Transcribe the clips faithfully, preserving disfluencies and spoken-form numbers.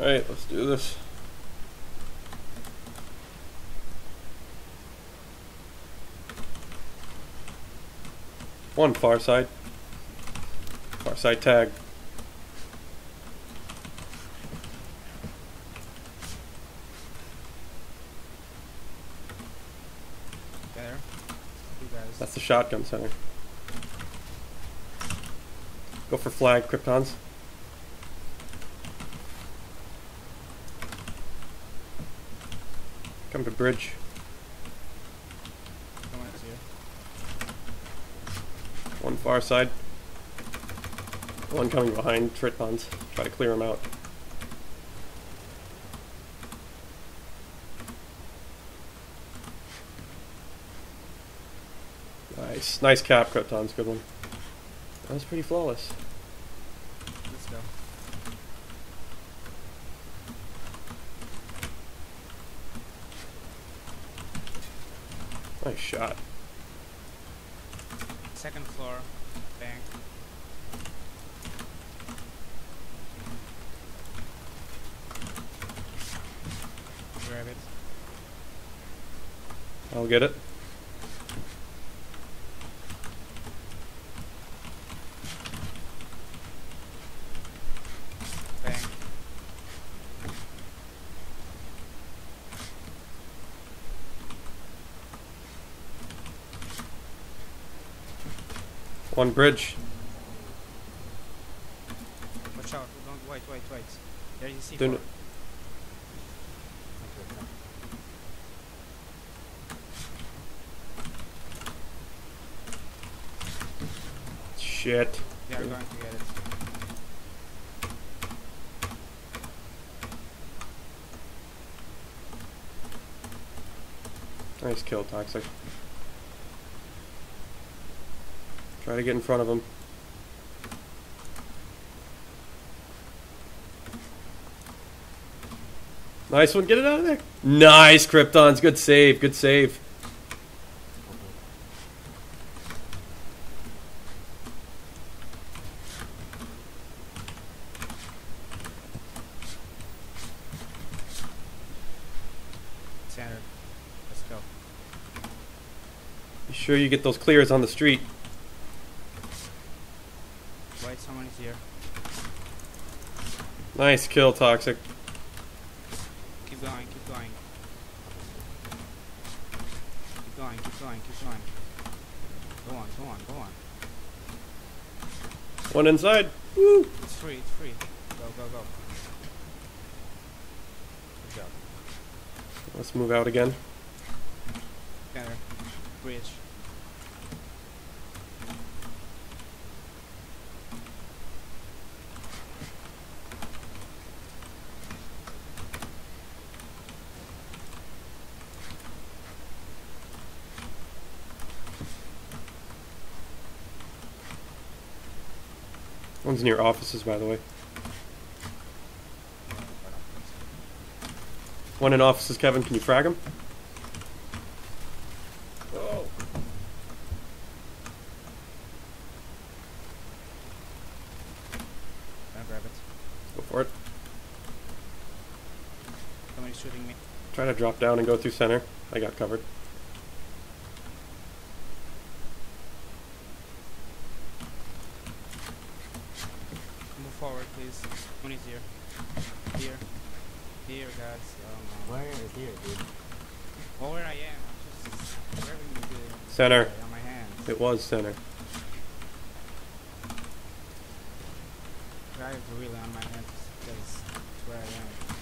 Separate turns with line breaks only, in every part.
Alright, let's do this. One far side. Far side tag.
There. You guys.
That's the shotgun center. Go for flag, Kryptons. Come to bridge.
Coming to you.
One far side. One coming behind Kryptons. Try to clear them out. Nice. Nice cap, Kryptons. Good one. That was pretty flawless.
Let's go.
Nice shot.
Second floor. Bank. Grab it.
I'll get it.
Bank.
One bridge.
Watch out. Don't wait, wait, wait. There you see.
Don't- Shit.
They are going to get it.
Nice kill, Toxic. Try to get in front of him. Nice one, get it out of there. Nice, Kryptons. Good save, good save.
Center. Let's go.
Be sure you get those clears on the street.
Wait, someone is here.
Nice kill, Toxic.
Keep going, keep going. Keep going, keep going, keep going. Go on, go on, go on.
One inside. Woo!
It's free, it's free. Go, go, go. Good job.
Let's move out again.
Center. Bridge.
One's near offices, by the way. One in offices, Kevin. Can you frag him? Oh.
Gonna grab it.
Go for it.
Somebody's shooting me.
Try to drop down and go through center. I got covered.
Move forward, please. One is here. Here. Here, guys. Um,
Where is here, dude?
well, where I am, I'm just grabbing the
Center.
on my hand.
It was center.
Drive really on my hand because it's where I am.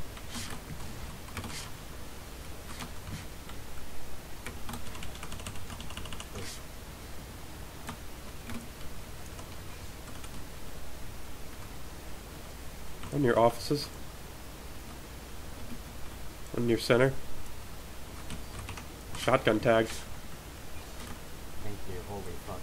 One near offices. One near center. Shotgun tag.
Thank you, holy fuck.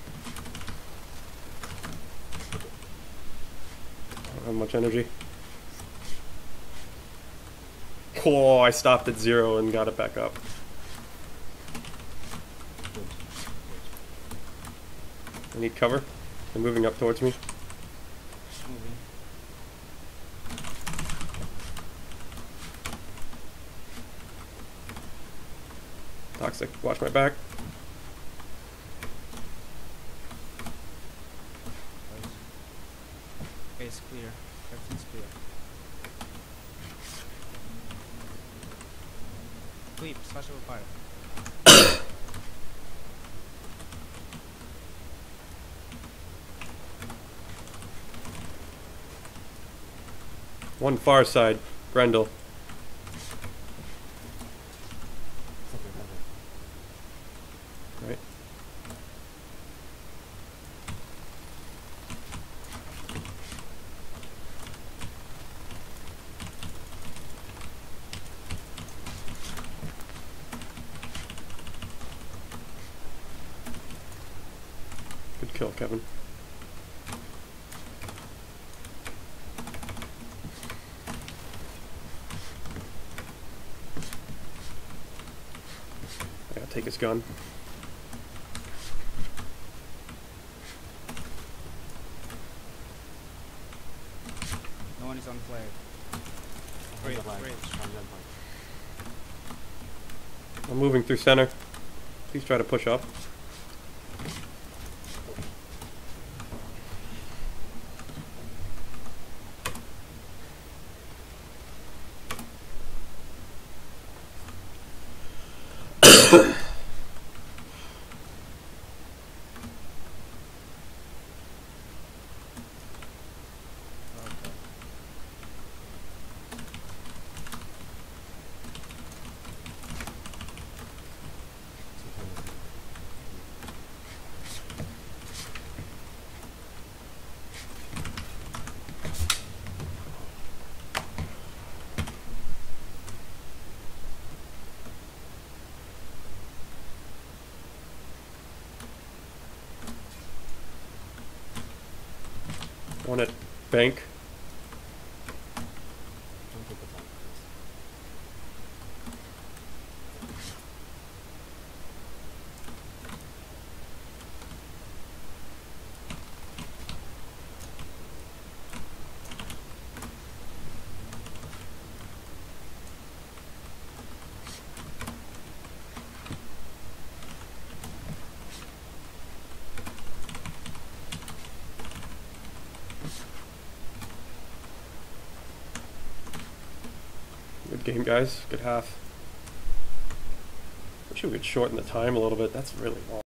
I don't have much energy. Oh, I stopped at zero and got it back up.
Good. Good.
I need cover. They're moving up towards me.
Moving.
Toxic, watch my back.
Okay, it's clear. Everything's clear. Sleep, slash over fire.
One far side, Grendel.
Second cover.
Right. Good kill, Kevin. I gotta take his gun.
No one is on flag.
Great,
Great,
great.
great.
Strong red point.
I'm moving through center. Please try to push up.
Okay.
Sometimes
One at bank.
don't take the time, please.
Good game, guys. Good half. Wish we could shorten the time a little bit. That's really long.